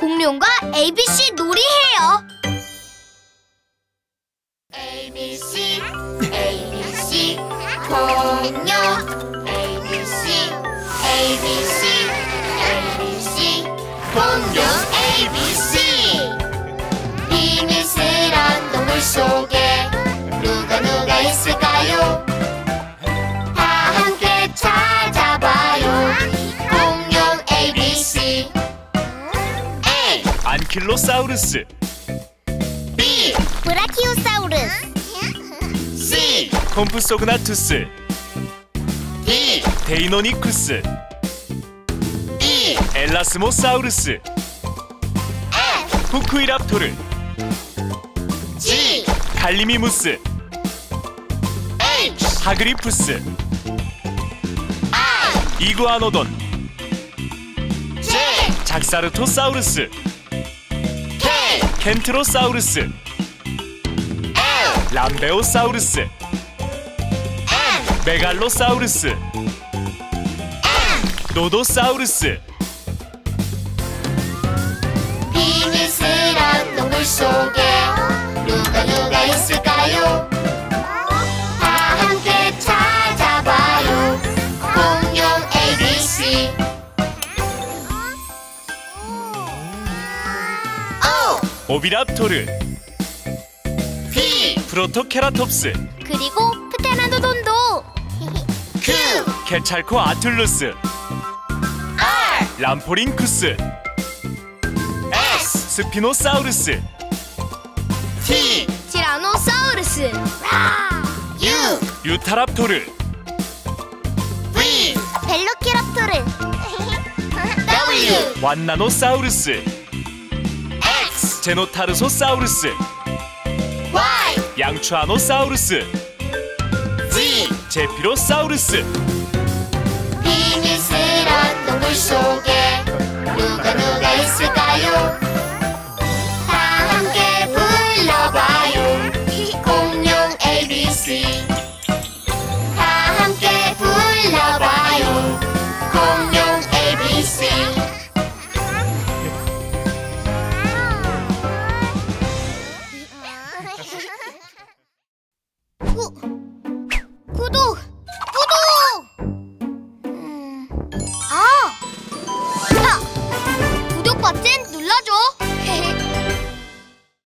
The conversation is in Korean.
공룡과 ABC 놀이해요. ABC, ABC, 공룡. ABC, ABC, ABC, 공룡 ABC. 비밀스런 동물 속에 누가 있을까요? 다 함께 찾아봐요. 공룡 ABC. A. 안킬로사우루스. B. 브라키오사우루스. C. 콤프소그나투스. D. 데이노니쿠스. E. 엘라스모사우루스. F. 후쿠이랍토르. G. 갈리미무스. H. 하그리푸스. I. 이구아노돈. J. 작사르토사우루스. K. 켄트로사우루스. L. 람베오사우루스. M. 메갈로사우루스. N. 노도사우루스. 비밀스런 동물 속에 누가 있을까요? 다 함께 찾아봐요. 공룡 ABC. O. 오비랍토르. P. 프로토케라톱스. 그리고 프테나도돈도. Q. 케찰코 아툴루스. R. 람포링쿠스. S. 스피노사우루스. T. 티라노사우루스. U. 유타랍토르. V. 벨로키랍토르. W. 완나노사우루스. X. 제노타르소사우루스. Y. 양추아노사우루스. Z. 제피로사우루스. 비밀스런 동물 속에